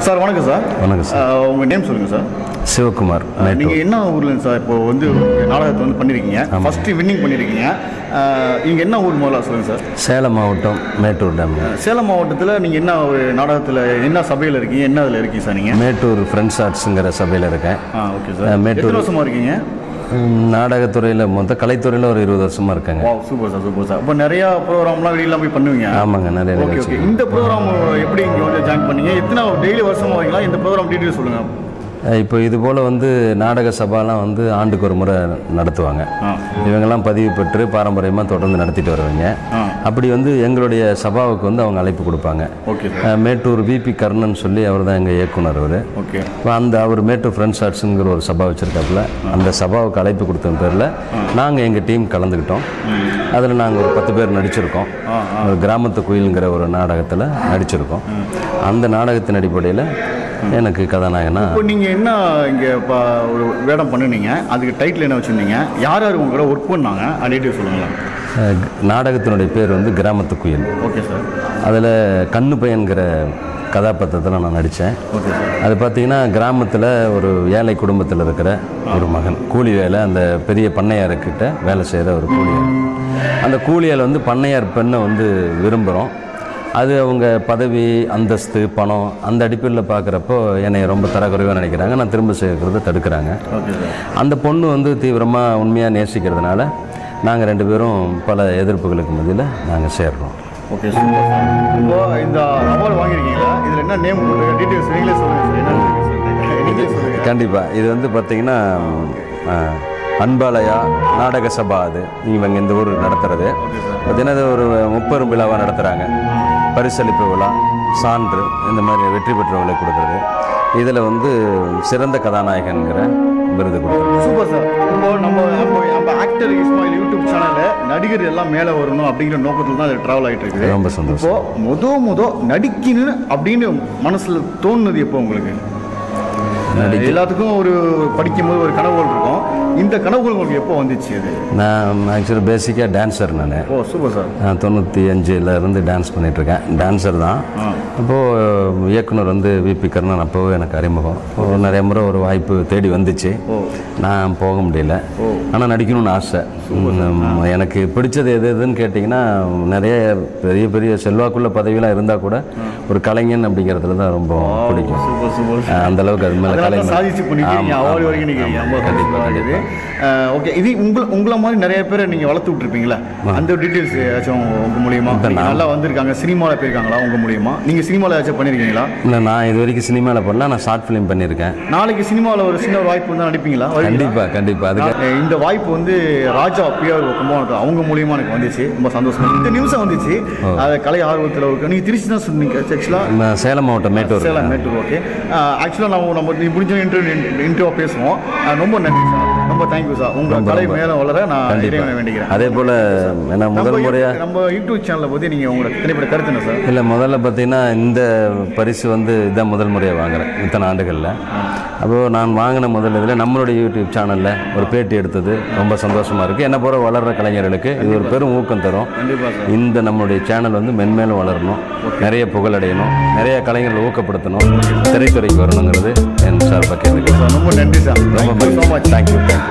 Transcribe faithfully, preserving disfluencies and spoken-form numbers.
Sir வணக்கம் sir. வணக்கம் sir. உங்கள் நேம் சொல்லுங்கள் சார். சிவகுமார். நீங்கள் என்ன ஊர்லேருந்து சார் இப்போ வந்து நாடகத்தை வந்து பண்ணியிருக்கீங்க, ஃபஸ்ட்டு வின்னிங் பண்ணியிருக்கீங்க, இங்கே என்ன ஊர் முதல்ல சொல்லுங்கள் சார். சேலம் மாவட்டம் மேட்டூர் டேம். சேலம் மாவட்டத்தில் நீங்கள் என்ன ஒரு நாடகத்தில் என்ன சபையில் இருக்கீங்க, என்ன அதில் இருக்கீங்க சார் நீங்கள்? மேட்டூர் ஃப்ரெண்ட்ஸ் ஆர்ட்ஸுங்கிற சபையில் இருக்கேன். ஆ ஓகே சார். மேட்டூர் வருஷமாக இருக்கீங்க? நாடகத்துறையில் மொத்தம் கலைத்துறையில் ஒரு இருபது வருஷமாக இருக்காங்க. வா சூப்பர் சார் சூப்பர் சார். இப்போ நிறையா ப்ரோக்ராம்லாம் வெளியெல்லாம் போய் பண்ணுவீங்க? ஆமாங்க, நிறைய. Okay okay. இந்த ப்ரோக்ராம் எப்படி இங்கே வந்து ஜாயின் பண்ணீங்க, எத்தனை டெய்லி வருஷமாக வரீங்களா, இந்த ப்ரோக்ராம் டீட்டெயில் சொல்லுங்கள். இப்போ இது போல் வந்து நாடக சபாலாம் வந்து ஆண்டுக்கு ஒரு முறை நடத்துவாங்க. இவங்கெல்லாம் பதிவு பெற்று பாரம்பரியமாக தொடர்ந்து நடத்திட்டு வருவாங்க. அப்படி வந்து எங்களுடைய சபாவுக்கு வந்து அவங்க அழைப்பு கொடுப்பாங்க. ஓகே. மேட்டூர் விபி கர்ணன் சொல்லி அவர் தான் எங்கள் இயக்குனர். அவர் ஓகே. அந்த அவர் மேட்டூர் ஃப்ரெண்ட்ஸ் ஆர்ட்ஸுங்கிற ஒரு சபா வச்சுருக்காப்புல, அந்த சபாவுக்கு அழைப்பு கொடுத்த பேரில் நாங்கள் எங்கள் டீம் கலந்துக்கிட்டோம். அதில் நாங்கள் ஒரு பத்து பேர் நடிச்சிருக்கோம். ஒரு கிராமத்து குயிலுங்கிற ஒரு நாடகத்தில் நடிச்சிருக்கோம். அந்த நாடகத்தின் அடிப்படையில் எனக்கு கதாநாயகனா. இப்போ நீங்கள் என்ன இங்கே இப்போ ஒரு வேடம் பண்ணினீங்க, அதுக்கு டைட்டில் என்ன வச்சுருந்தீங்க, யார் யார் உங்களோட ஒர்க் பண்ணாங்க, டீட்டெயில் சொல்லுங்களேன். நாடகத்தினுடைய பேர் வந்து கிராமத்து குயில். Okay sir. அதில் கண்ணு பையன்கிற கதாபாத்திரத்தில் நான் நடித்தேன். Okay sir. அது பார்த்திங்கன்னா கிராமத்தில் ஒரு ஏழை குடும்பத்தில் இருக்கிற ஒரு மகன், கூலி வேலை, அந்த பெரிய பண்ணையார்கிட்ட வேலை செய்கிற ஒரு கூலியார். அந்த கூலியால் வந்து பண்ணையார் பெண்ணை வந்து விரும்புகிறோம். அது அவங்க பதவி, அந்தஸ்து, பணம் அந்த அடிப்படையில் பார்க்குறப்போ என்னை ரொம்ப தரக்குறைவாக நினைக்கிறாங்க. நான் திரும்ப சேர்க்கிறத தடுக்கிறாங்க. அந்த பொண்ணு வந்து தீவிரமாக உண்மையாக நேசிக்கிறதுனால நாங்கள் ரெண்டு பேரும் பல எதிர்ப்புகளுக்கு மத்தியில் நாங்கள் சேர்றோம். Okay sir. இப்போ இந்த அவார்டு வாங்கியிருக்கீங்களா, இதில் என்ன நேம் டீட்டெயில்ஸ் நீங்களே சொல்லுங்கள். கண்டிப்பாக. இது வந்து பார்த்திங்கன்னா அன்பாலயா நாடக சபா, அது இவங்க இந்த ஊர் நடத்துகிறது. பார்த்தீங்கன்னா ஒரு முப்பெரும் விழாவாக நடத்துகிறாங்க. பரிசளிப்பு விழா, சான்று, இந்த மாதிரி வெற்றி பெற்றவர்களை கொடுக்குறது. இதில் வந்து சிறந்த கதாநாயகன்கிற விருது கொடுக்குறது. Super sir. இப்போ நம்ம நம்ம நம்ம ஆக்டர் இஸ்மாயில் யூடியூப் சேனலில் நடிகர் எல்லாம் மேலே வரணும் அப்படிங்கிற நோக்கத்தில் தான் அது ட்ராவல் ஆகிட்டு இருக்குது. ரொம்ப சந்தோஷம். இப்போ முத முத நடிக்கணும் அப்படின்னு மனசில் தோணுனது எப்போ உங்களுக்கு? எல்லாத்துக்கும் ஒரு படிக்கும்போது ஒரு கனவுகள் இருக்கும். இந்த கனவுகள் உங்களுக்கு எப்போ வந்துச்சு? அது நான் ஆக்சுவலி பேசிக்காக டான்ஸர். நான் ஓ சூப்பர் சார். நான் தொண்ணூற்றி அஞ்சில் இருந்து டான்ஸ் பண்ணிகிட்ருக்கேன். டான்ஸர் தான். அப்போது இயக்குனர் வந்து விபி கர்ணன் அப்போவே எனக்கு அறிமுகம். நிறைய முறை ஒரு வாய்ப்பு தேடி வந்துச்சு. நான் போக முடியல. ஆனால் நடிக்கணும்னு ஆசை. எனக்கு பிடிச்சது எது எதுன்னு கேட்டிங்கன்னா, நிறைய பெரிய பெரிய செல்வாக்குள்ள பதவியெலாம் இருந்தால் கூட ஒரு கலைஞன் அப்படிங்கிறதுல தான் ரொம்ப பிடிக்கும். அந்தளவுக்கு அது மேலே கலைஞர் சாதிச்சு பண்ணிக்கிறீங்க. அவார்டு வரைக்கும் நீங்கள் கண்டிப்பாக கண்டிப்பாக. ஓகே. இது உங்களை உங்களை மாதிரி நிறைய பேரை நீங்கள் வளர்த்து விட்டுருப்பீங்களா? அந்த டீட்டெயில்ஸ் ஏதாச்சும் உங்கள் மூலியமா நல்லா வந்திருக்காங்க, சினிமாவில் போயிருக்காங்களா உங்கள் மூலியமா? நீங்கள் சினிமாவில் ஏதாச்சும் பண்ணியிருக்கீங்களா? இல்லை, நான் இது வரைக்கும் சினிமாவில் பண்ணல. நான் ஷார்ட் ஃபிலிம் பண்ணியிருக்கேன். நாளைக்கு சினிமாவில் ஒரு சின்ன வாய்ப்பு வந்து நடிப்பீங்களா? கண்டிப்பாக கண்டிப்பாக. அதுக்கு இந்த வாய்ப்பு வந்து ராஜா பிஆர் கும்பகோணம் அவங்க மூலியமா எனக்கு வந்துச்சு. ரொம்ப சந்தோஷம். இந்த நிமிஷம் வந்துச்சு. அதை கலை ஆர்வத்தில் இருக்கு. நீங்கள் திருச்சி தான் சொன்னீங்க ஆக்சுவலாக? சேலம் மாவட்டம் மேட்டூர். சேலம் மேட்டூர். ஓகே. ஆக்சுவலாக நம்ம நம்ம நீ முடிஞ்ச இன்டர்வியூ இன்டர்வியூ பேசுவோம். ரொம்ப நன்றி சார். ரொம்ப தேங்க்யூ சார். உங்கள் கலை மேலே வளர நான் இறைவனை வேண்டிக்கிறேன். அதே போல் என்ன முதல் முறையாக நம்ம யூடியூப் சேனலை பற்றி நீங்கள் உங்களோட திரைப்பட கருத்து என்ன சார்? இல்லை, முதல்ல பார்த்தீங்கன்னா இந்த பரிசு வந்து இதான் முதல் முறையாக வாங்குறேன் இத்தனை ஆண்டுகளில். அப்போது நான் வாங்கின முதல் இதில் நம்மளுடைய யூடியூப் சேனலில் ஒரு பேட்டி எடுத்தது ரொம்ப சந்தோஷமாக இருக்குது. என்ன போகிற வளர்கிற கலைஞர்களுக்கு இது ஒரு பெரும் ஊக்கம் தரும். இந்த நம்மளுடைய சேனல் வந்து மென்மேலும் வளரணும், நிறைய புகழடையணும், நிறைய கலைஞர்களை ஊக்கப்படுத்தணும், திரைத்துறைக்கு வரணுங்கிறது என் சார்பாக கேட்டுக்கிறேன். ரொம்ப நன்றி சார். ரொம்ப தேங்க்யூ.